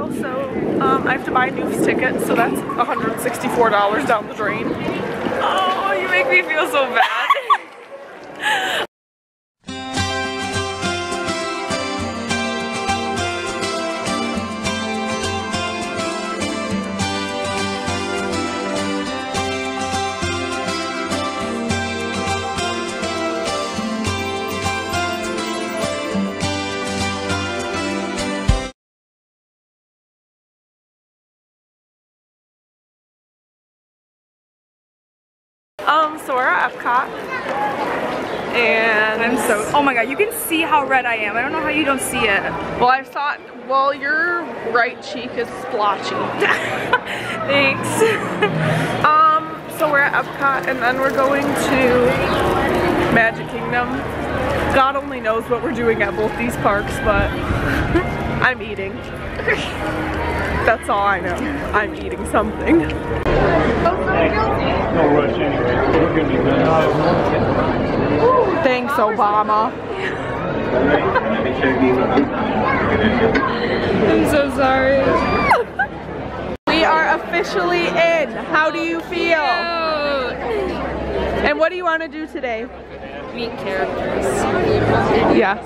now, so I have to buy Newf's ticket, so that's $164 down the drain. Oh, you make me feel so bad. So we're at Epcot, and I'm so, oh my god, you can see how red I am. I don't know how you don't see it. Well, I thought, well, your right cheek is splotchy. Thanks. So we're at Epcot, and then we're going to Magic Kingdom. God only knows what we're doing at both these parks, but I'm eating. That's all I know. I'm eating something. No rush anyway. We're gonna be good. Thanks, Obama. I'm so sorry. We are officially in. How do you feel? And what do you want to do today? Meet characters. Yes.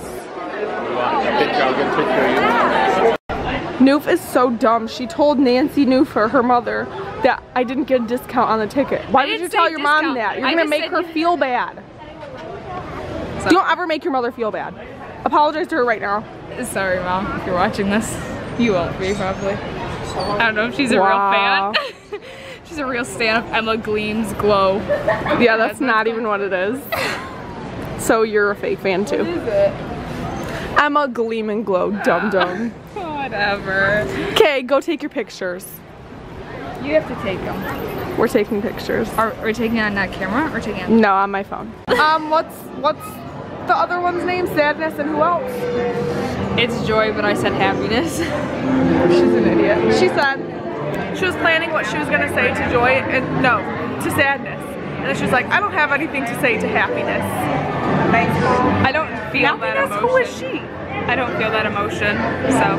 Newf is so dumb. She told Nancy Newfer, her mother, that I didn't get a discount on the ticket. Why did you tell your mom that? You're gonna make her feel bad. Don't ever make your mother feel bad. Apologize to her right now. Sorry, Mom, if you're watching this. You won't be, probably. I don't know if she's a real fan. She's a real stan of Emma Gleam's Glow. Yeah, that's not even what it is. So you're a fake fan too. What is it? Emma Gleam and Glow, dum-dum. Whatever. Okay, go take your pictures. You have to take them. We're taking pictures. Are we taking it on that camera or taking it on? No, on my phone. What's the other one's name? Sadness and who else? It's Joy, but I said happiness. She's an idiot. She said she was planning what she was gonna say to Joy and no, to Sadness. And then she was like, I don't have anything to say to Happiness. I don't feel that emotion. Who is she? I don't feel that emotion, so.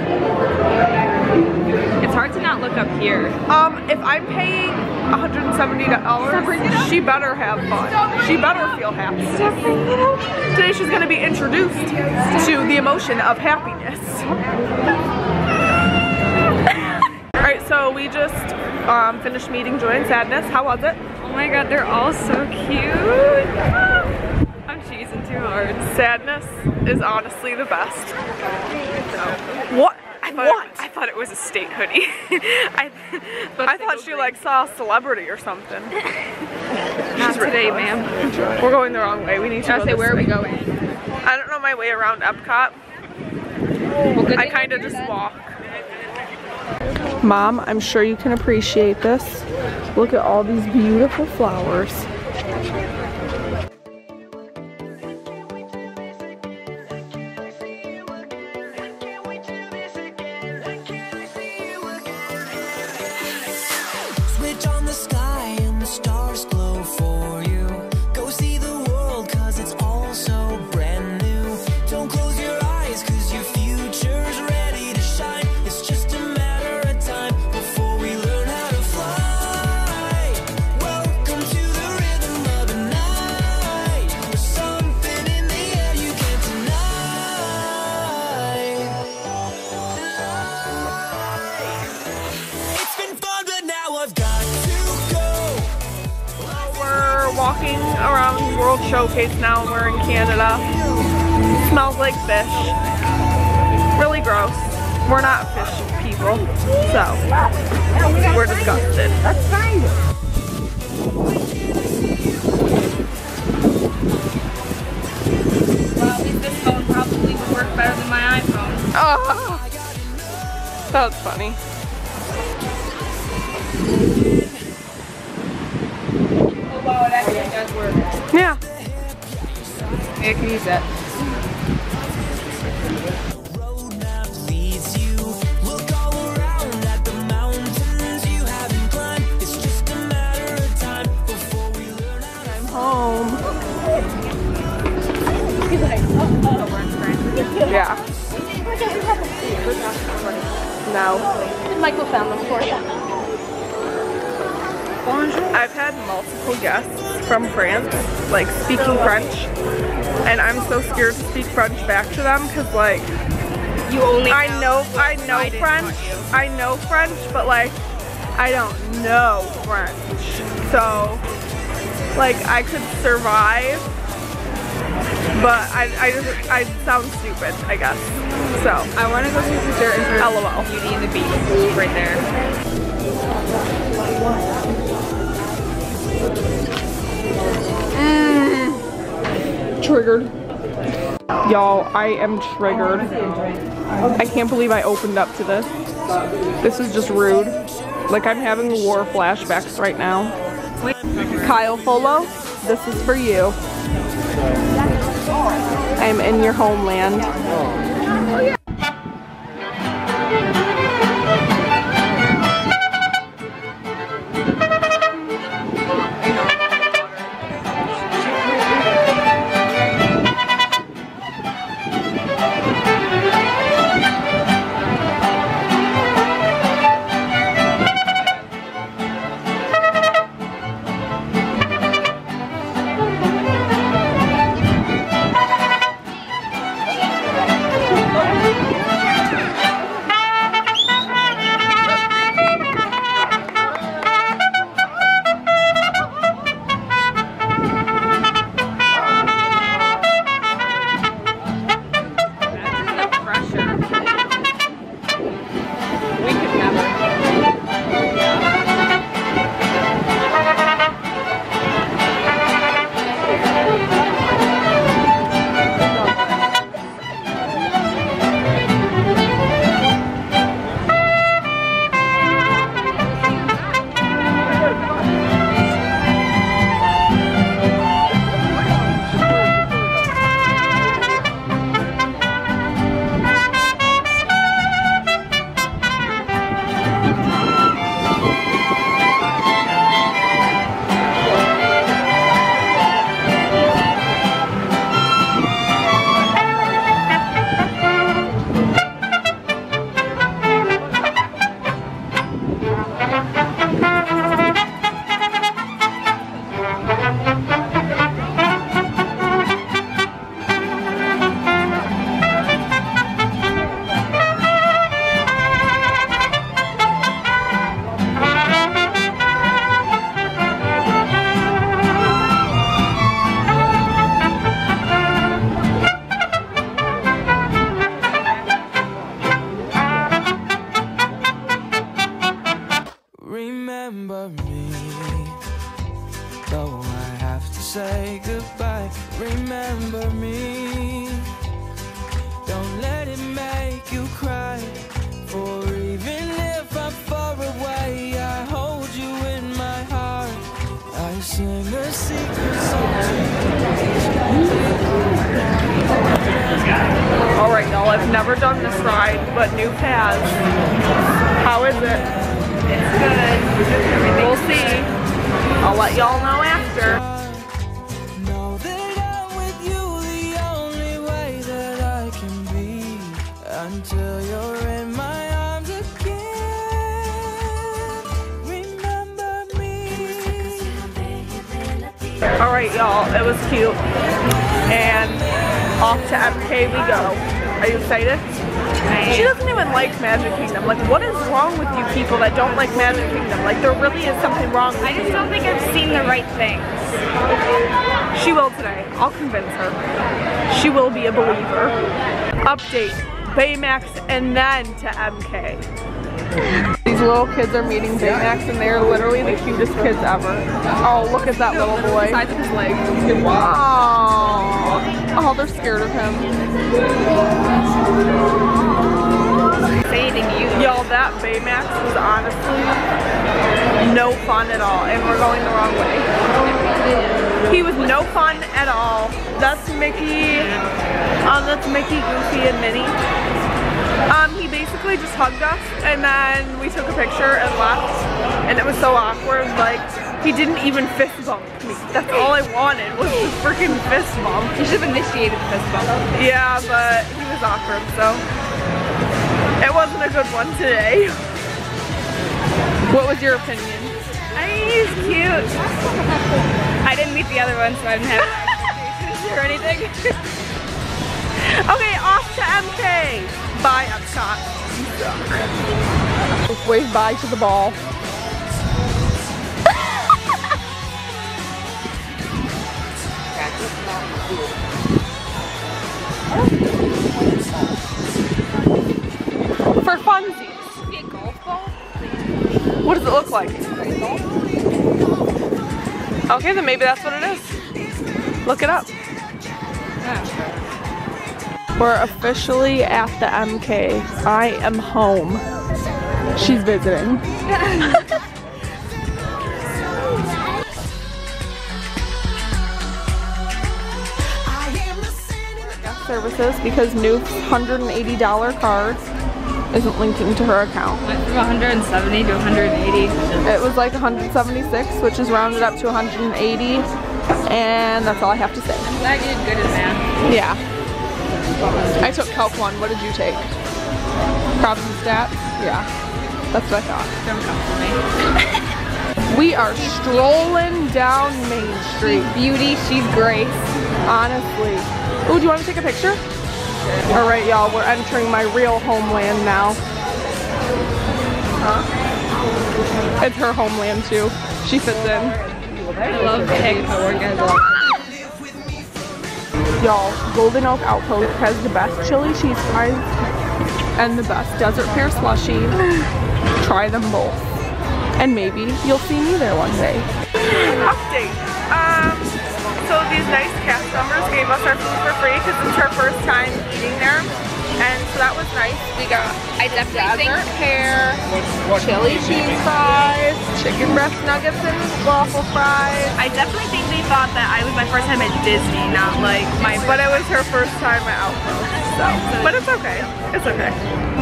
It's hard to not look up here. If I'm paying $170, she better have fun. She better feel happy. Today she's gonna be introduced to the emotion of happiness. Alright, so we just finished meeting Joy and Sadness. How was it? Oh my god, they're all so cute. I'm cheesing too hard. Sadness is honestly the best. What? I thought it was a state hoodie. I thought she like saw a celebrity or something. Not today, ma'am. We're going the wrong way. We need to go this where are we way. going? I don't know my way around Epcot. I kind of just walk. Mom, I'm sure you can appreciate this. Look at all these beautiful flowers. Switch on the sky and the stars glow for you. Go see the world 'cause it's all so brand new. Don't close your eyes 'cause your future's ready to shine. It's just a matter of time before we learn how to fly. Welcome to the rhythm of the night. There's something in the air you can't deny. It's been fun, but now I've got Walking around World Showcase now and we're in Canada. Smells like fish. Really gross. We're not fish people, so we're disgusted. That's fine. Well, at least this phone probably would work better than my iPhone. Oh, that was funny. Well, it actually does work. Yeah. I can use that. roadmap leads you. Look all around at the mountains you haven't climbed. It's just a matter of time before we learn how to. I'm home. Yeah. now. Michael found them for you. I've had multiple guests from France, like speaking French, and I'm so scared to speak French back to them because like I know French, but like I don't know French. So like I could survive, but I sound stupid, I guess. So I want to go see Sister and her LOL. Beauty and the Beast right there. Triggered. Y'all, I am triggered. I can't believe I opened up to this. This is just rude. Like I'm having war flashbacks right now. Kyle Folo, this is for you. I'm in your homeland. Remember me, though I have to say goodbye. Remember me, don't let it make you cry. For even if I'm far away, I hold you in my heart. I sing a secret song to you. Alright y'all, I've never done this ride, but Newf has. How is it? It's good. We'll see. I'll let y'all know after. Know that I'm with you the only way that I can be, until you're in my arms again. Remember me. Alright y'all, it was cute. And off to MK we go. Are you excited? She doesn't even like Magic Kingdom. Like, what is wrong with you people that don't like Magic Kingdom? Like, there really is something wrong with I just don't think I've seen the right things. She will today. I'll convince her. She will be a believer. Update. Baymax and then to MK. These little kids are meeting Baymax and they are literally the cutest kids ever. Oh, look at that little boy. The size of his leg. Oh, they're scared of him. Y'all, that Baymax was honestly no fun at all, and we're going the wrong way. He was no fun at all. That's Mickey, Goofy, and Minnie. He basically just hugged us, and then we took a picture and left, and it was so awkward. Like, he didn't even fist bump me. That's all I wanted was the freaking fist bump. You should have initiated the fist bump. Yeah, but he was awkward, so. It wasn't a good one today. What was your opinion? I mean, he's cute. I didn't meet the other one, so I didn't have expectations or anything. Okay, off to MK. Bye, Epcot. You suck. Wave bye to the ball. For funsies. Be a golf ball? What does it look like? Okay, then maybe that's what it is. Look it up. We're officially at the MK. I am home. She's visiting. Guest services because Newf's $180 card isn't linking to her account. Went from 170 to 180. It was like 176, which is rounded up to 180, and that's all I have to say. I'm glad you did good in math. Yeah. I took Calc 1. What did you take? Probs and stats? Yeah. That's what I thought. Don't come for me. We are strolling down Main Street. Beauty, she's Grace. Honestly. Oh, do you want to take a picture? All right, y'all, we're entering my real homeland now. Huh? It's her homeland too. She fits in. I love pigs. Y'all, Golden Oak Outpost has the best chili cheese fries and the best desert pear slushie. Try them both. And maybe you'll see me there one day. Update. So these nice cast members gave us our food for free because it's our first time eating there. And so that was nice. We got desert pear, chili cheese fries, chicken breast nuggets and waffle fries. I definitely think they thought that I was my first time at Disney, not like my. But it was her first time at Outpost, so. But it's okay. It's okay.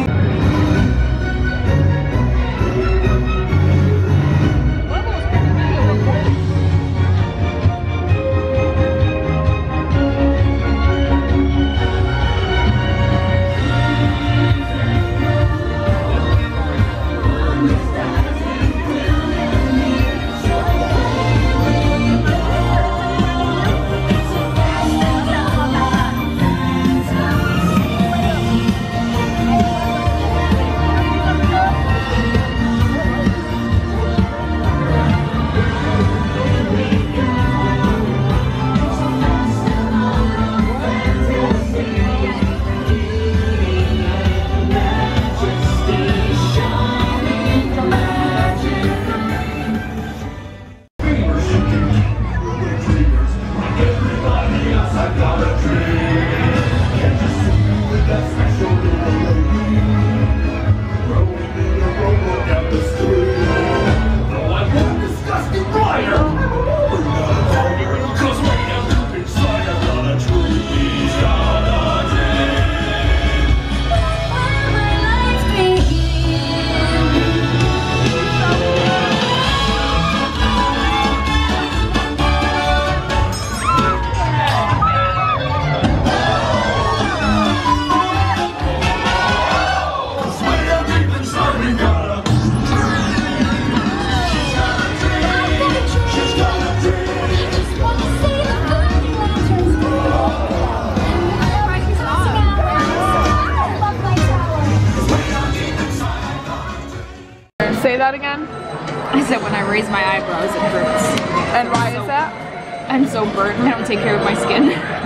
Say that again. I said when I raise my eyebrows, it hurts. And why is that? I'm so burnt. I don't take care of my skin.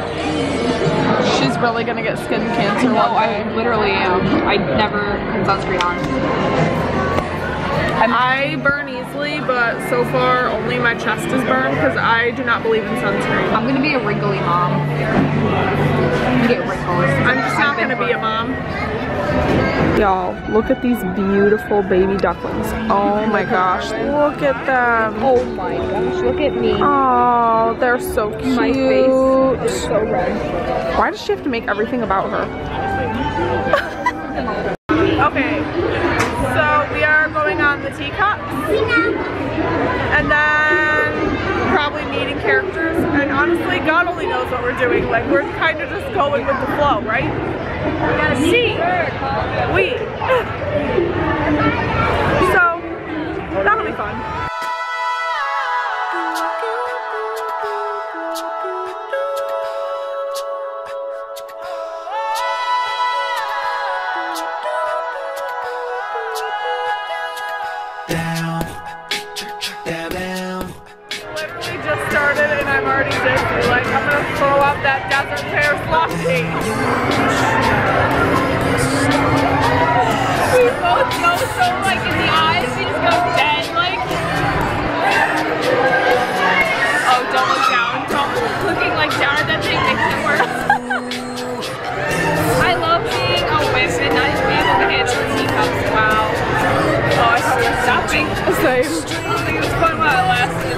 She's really gonna get skin cancer. No, I literally am. I never put sunscreen on. I burn easily, but so far only my chest is burned because I do not believe in sunscreen. I'm gonna be a wrinkly mom. I'm gonna get wrinkles. I'm just not gonna be a mom. Y'all, look at these beautiful baby ducklings. Oh my gosh, look at them. Oh my gosh, look at me. Oh, they're so cute. My face is so red. Why does she have to make everything about her? Okay, so we are going on the teacups. And then probably meeting characters. And honestly, God only knows what we're doing. Like, we're kind of just going with the flow, right? See, we. So that'll be fun. Literally just started and I'm already dizzy. Like I'm gonna throw up that desert pear slushy. We both go so like in the eyes, we just go dead like. Oh, don't look down. Don't looking like down at that thing makes it worse. I love being a whip and not even being able to handle the teacups. Wow. Oh, I thought we were stopping. Same. I think it was fun while it lasted.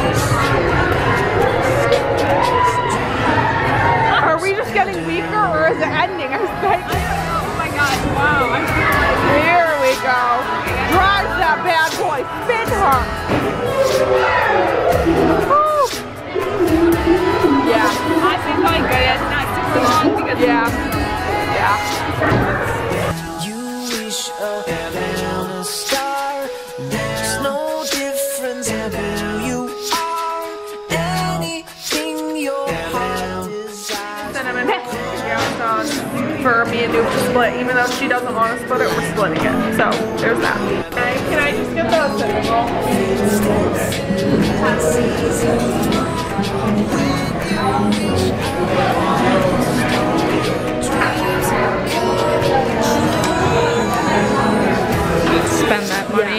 Are we just getting weaker or is it ending? I was like, Oh my gosh, wow. I feel like here we go. Drive that bad boy. Spin her. Woo. Yeah. honestly probably good. It's not super long because Yeah. You wish upon a star. There's no difference in who you are. Anything your heart desires. Cinnamon on for me and Newf to split, even though she doesn't want to split it, we're splitting it. So there's that. Okay, can I just get the cinnamon roll? spend that money.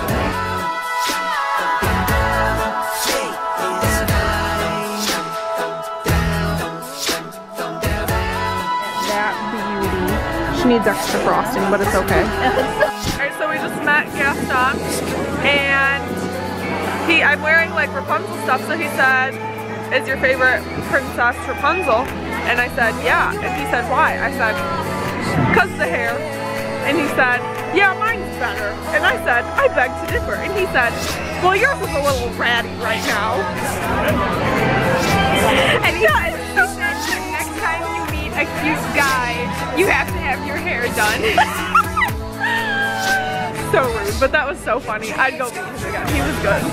That beauty. She needs extra frosting, but it's okay. Alright, so we just met Gaston, and I'm wearing like Rapunzel stuff, so he said, is your favorite princess Rapunzel? And I said, yeah. And he said, why? I said, because of the hair. And he said, yeah, mine's better. And I said, I beg to differ. And he said, well, yours is a little ratty right now. And he said, next time you meet a cute guy, you have to have your hair done. So rude, but that was so funny. I'd go meet him again. He was good.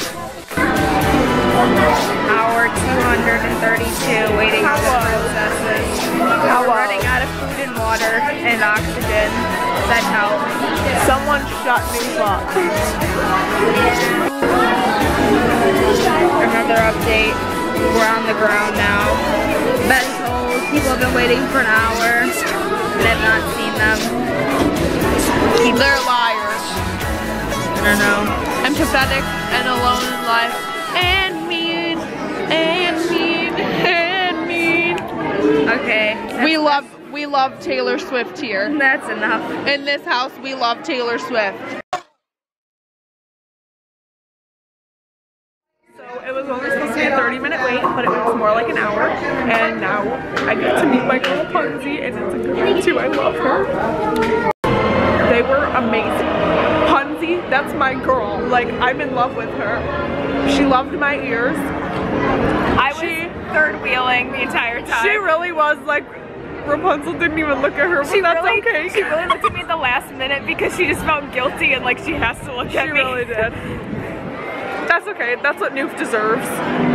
Hour 232 waiting for the princesses. We're running out of food and water and oxygen. That helps. Someone shut Newf up. Another update. We're on the ground now. Been told people have been waiting for an hour and have not seen them. They're liars. I don't know. I'm pathetic and alone in life. And mean. And mean. And mean. Okay. We love Taylor Swift here. That's enough. In this house, we love Taylor Swift. So it was only supposed to be a 30-minute wait, but it was more like an hour. And now I get to meet my girl Punzi, and it's a good one too. I love her. They were amazing. Punzi, that's my girl. Like, I'm in love with her. She loved my ears. I was third wheeling the entire time. She really was like, Rapunzel didn't even look at her, but that's okay. She really looked at me at the last minute because she just felt guilty and like she has to look at me. She really did. That's okay. That's what Newf deserves.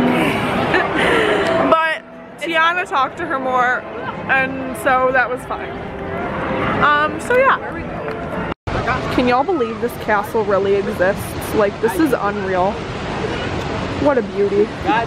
But Tiana talked to her more, and so that was fine. So yeah. Can y'all believe this castle really exists? Like, this is unreal. What a beauty.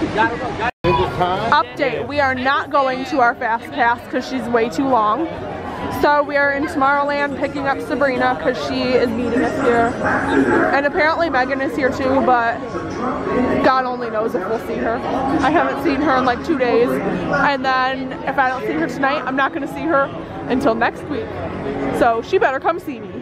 Update, we are not going to our fast pass because she's way too long. So we are in Tomorrowland picking up Sabrina because she is meeting us here. And apparently Megan is here too, but God only knows if we'll see her. I haven't seen her in like 2 days. And then if I don't see her tonight, I'm not going to see her until next week. So she better come see me.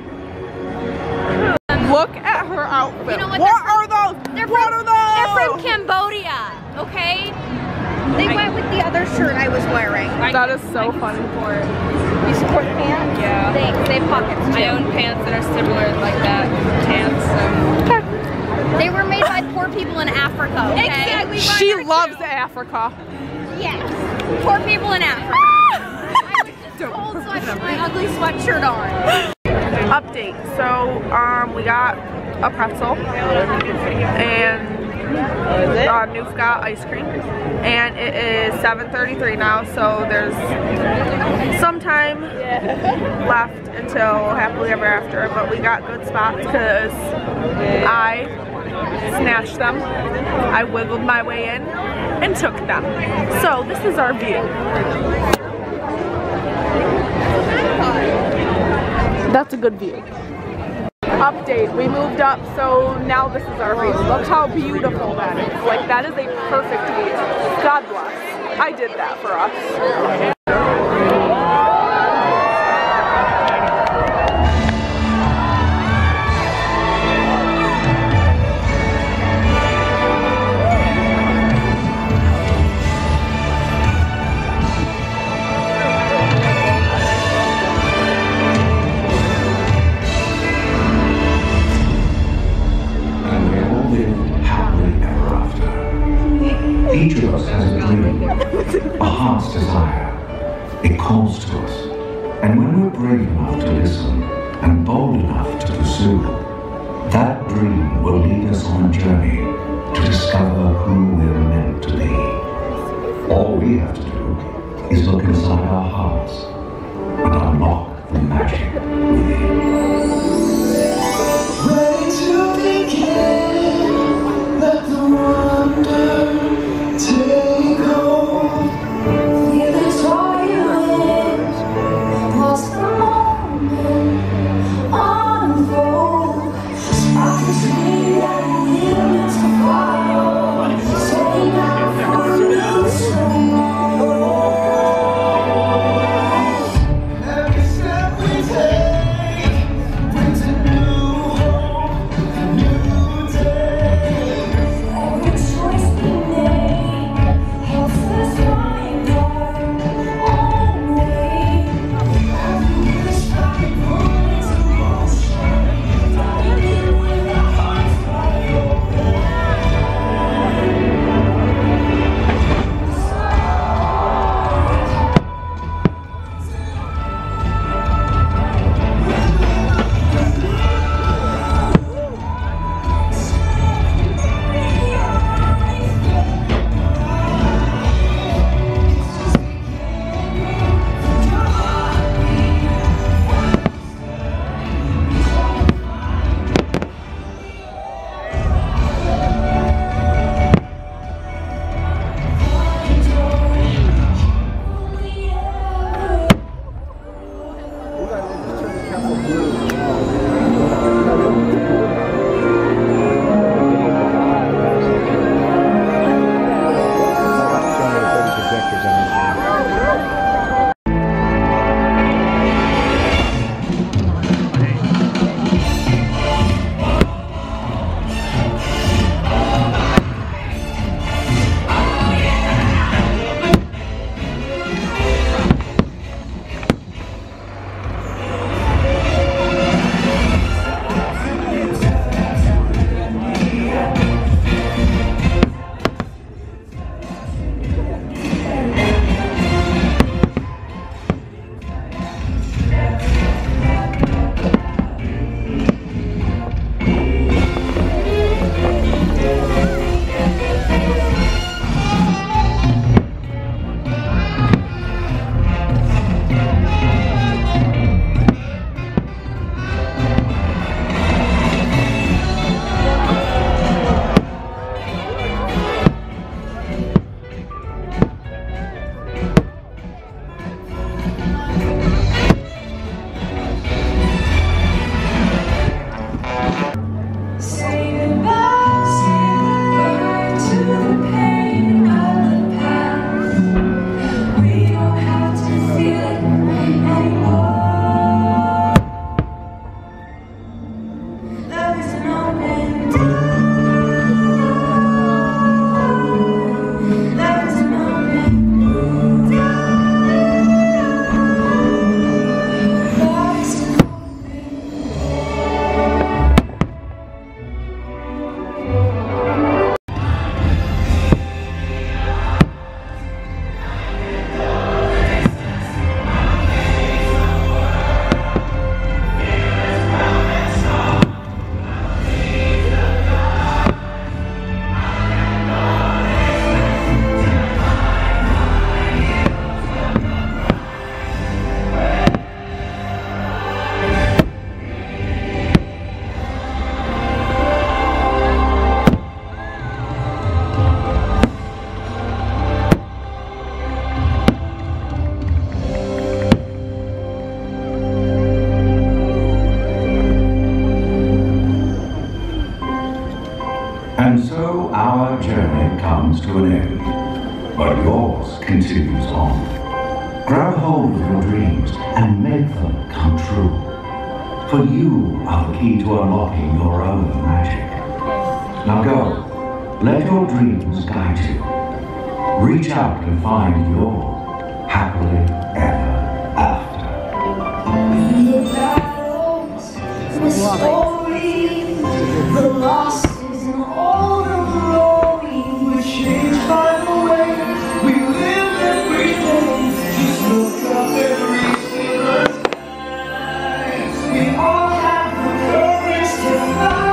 Look at her outfit. You know what are those? What are those? They're from Cambodia, okay? They went with the other shirt I was wearing. That is so funny. You support the pants? Yeah. Thanks. They have pockets too. I own pants that are similar like that. Pants. They were made by poor people in Africa, okay? Exactly. She loves Africa. Yes. Poor people in Africa. I was just cold, so I put my ugly sweatshirt on. Update. So we got a pretzel and Newf got ice cream, and it is 7:33 now, so there's some time left until happily ever after, but we got good spots because I snatched them, I wiggled my way in and took them. So this is our view. That's a good view. Update, we moved up, so now this is our view. Look how beautiful that is. Like, that is a perfect view. God bless. I did that for us. Each of us has a dream, a heart's desire. It calls to us. And when we're brave enough to listen and bold enough to pursue, that dream will lead us on a journey to discover who we're meant to be. All we have to do is look inside our hearts and unlock the magic within. Ready to begin, let the wonder take hold. Feel the triumph, watch the moment unfold. I can see that it's a fire, setting out for a new soul. our journey comes to an end, but yours continues on. Grab hold of your dreams and make them come true. For you are the key to unlocking your own magic. Now go, let your dreams guide you. Reach out and find your happily ever after. The battles, the stories, the losses, and all the glory were changed by the way we live every day. Just look up and reach the sky. We all have the courage to fly.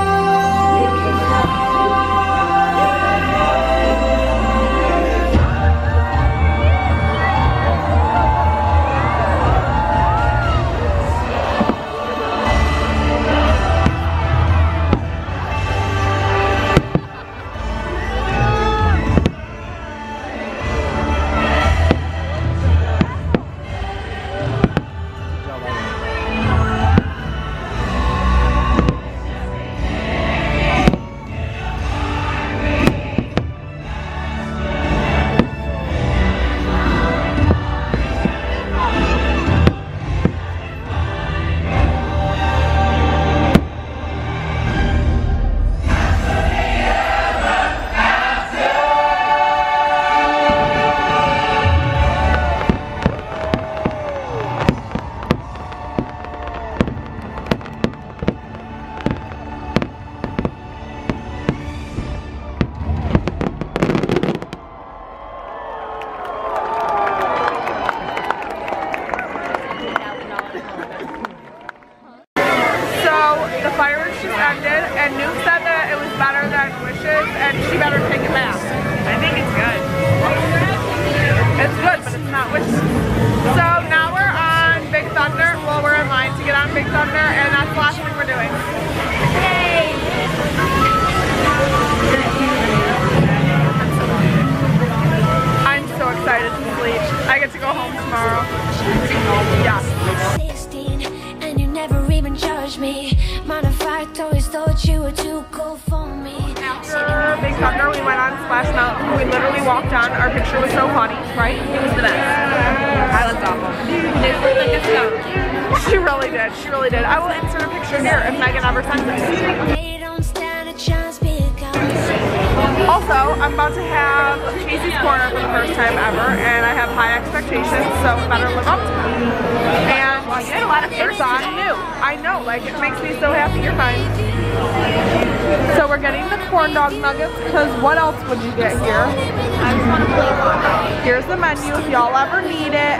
The fireworks just ended, and Newf said that it was better than Wishes, and she better take it back. I think it's good. It's good, but it's not Wishes. So now we're on Big Thunder. Well, we're in line to get on Big Thunder, and that's the last thing we're doing. Yay! I'm so excited to sleep. I get to go home tomorrow. Yeah. 16, and you never even judged me. Matter of fact, always thought you were too cool for me. After Big Thunder, we went on Splash Mountain. We literally walked on. Our picture was so funny, right? It was the best. I looked awful. She really did. She really did. I will insert a picture here if Megan ever sends it. They don't stand a chance because Also, I'm about to have Casey's Corner for the first time ever, and I have high expectations, so better live up to them. And you had a lot of it's on new. I know, like, it makes me so happy. You're fine. So we're getting the corn dog nuggets, because what else would you get here? I just want to play one. Here's the menu if y'all ever need it.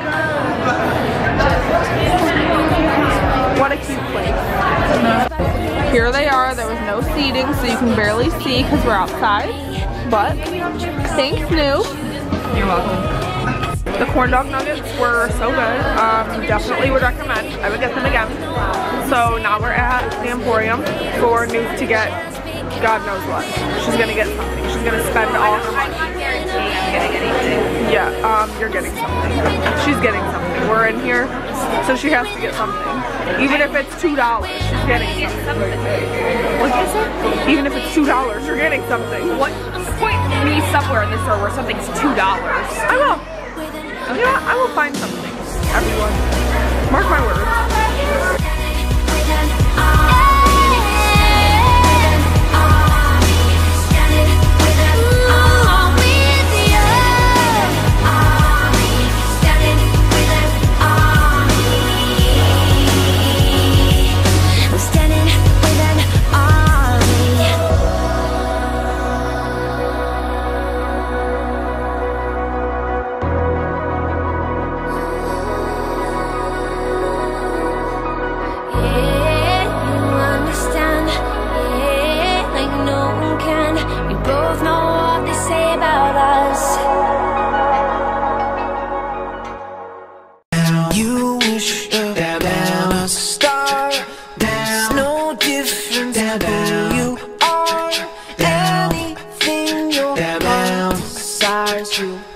What a cute place. Here they are. There was no seating, so you can barely see because we're outside. But thanks, Newf. You're welcome. The corn dog nuggets were so good. Definitely would recommend. I would get them again. So now we're at the Emporium for Newf to get God knows what. She's gonna get something. She's gonna spend all her money. I'm gonna get anything. Yeah, you're getting something. She's getting something. We're in here, so she has to get something. Even if it's $2, she's getting something. What is it? Even if it's $2, you're getting something. What? Point me somewhere in the store where something's $2. I will. You know what? I will find something. Everyone. Mark my words. you